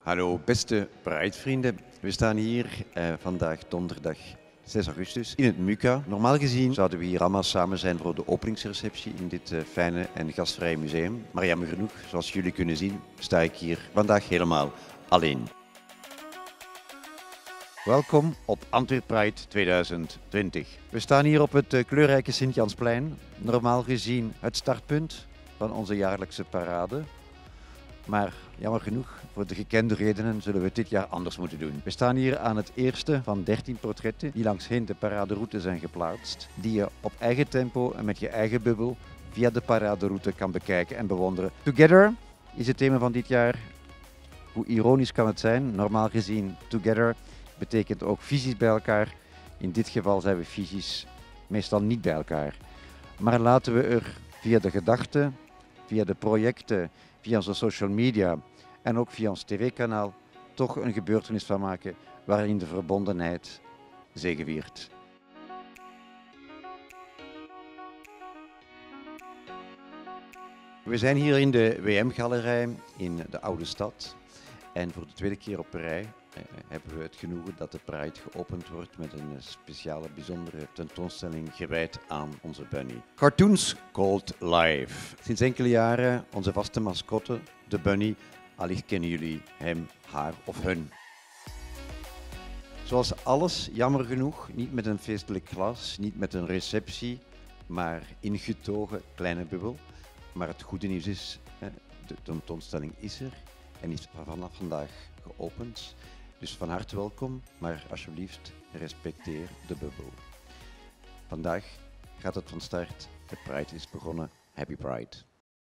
Hallo beste Pride-vrienden. We staan hier vandaag donderdag 6 augustus in het MUCA. Normaal gezien zouden we hier allemaal samen zijn voor de openingsreceptie in dit fijne en gastvrije museum. Maar jammer genoeg, zoals jullie kunnen zien, sta ik hier vandaag helemaal alleen. Welkom op Antwerp Pride 2020. We staan hier op het kleurrijke Sint-Jansplein. Normaal gezien het startpunt van onze jaarlijkse parade. Maar jammer genoeg, voor de gekende redenen zullen we het dit jaar anders moeten doen. We staan hier aan het eerste van 13 portretten die langsheen de paraderoute zijn geplaatst. Die je op eigen tempo en met je eigen bubbel via de paraderoute kan bekijken en bewonderen. Together is het thema van dit jaar. Hoe ironisch kan het zijn? Normaal gezien, together betekent ook visies bij elkaar. In dit geval zijn we visies meestal niet bij elkaar. Maar laten we er via de gedachten, via de projecten, via onze social media en ook via ons tv-kanaal toch een gebeurtenis van maken waarin de verbondenheid zegeviert. We zijn hier in de WM-galerij in de Oude Stad en voor de tweede keer op rij hebben we het genoegen dat de Pride geopend wordt met een speciale, bijzondere tentoonstelling gewijd aan onze bunny. Cartoons Called Life. Sinds enkele jaren onze vaste mascotte, de bunny. Allicht kennen jullie hem, haar of hun. Zoals alles, jammer genoeg, niet met een feestelijk glas, niet met een receptie, maar ingetogen kleine bubbel. Maar het goede nieuws is, de tentoonstelling is er en is vanaf vandaag geopend. Dus van harte welkom, maar alsjeblieft respecteer de bubbel. Vandaag gaat het van start. De Pride is begonnen. Happy Pride.